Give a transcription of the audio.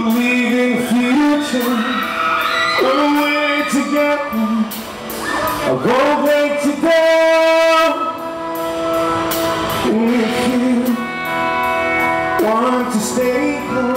believe in the future, run away together, I'll go back to down. If you want to stay close,